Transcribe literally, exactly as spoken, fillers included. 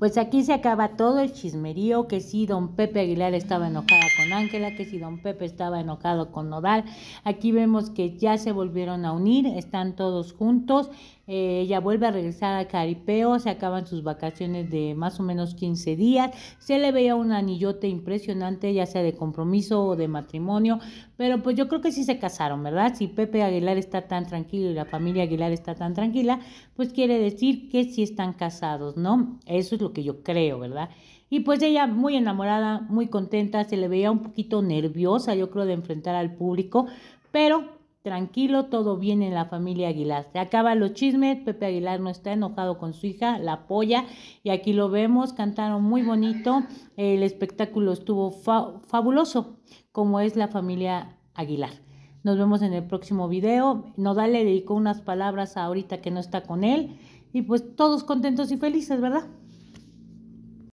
pues aquí se acaba todo el chismerío, que si don Pepe Aguilar estaba enojada con Ángela, que si don Pepe estaba enojado con Nodal. Aquí vemos que ya se volvieron a unir, están todos juntos. Eh, ella vuelve a regresar al Caripeo, se acaban sus vacaciones de más o menos quince días, se le veía un anillote impresionante, ya sea de compromiso o de matrimonio, pero pues yo creo que sí se casaron, ¿verdad? Si Pepe Aguilar está tan tranquilo y la familia Aguilar está tan tranquila, pues quiere decir que sí están casados, ¿no? Eso es lo que yo creo, ¿verdad? Y pues ella muy enamorada, muy contenta, se le veía un poquito nerviosa, yo creo, de enfrentar al público, pero tranquilo, todo bien en la familia Aguilar. Se acaban los chismes, Pepe Aguilar no está enojado con su hija, la apoya y aquí lo vemos, cantaron muy bonito, el espectáculo estuvo fa fabuloso, como es la familia Aguilar. Nos vemos en el próximo video. Nodal le dedicó unas palabras ahorita que no está con él y pues todos contentos y felices, ¿verdad?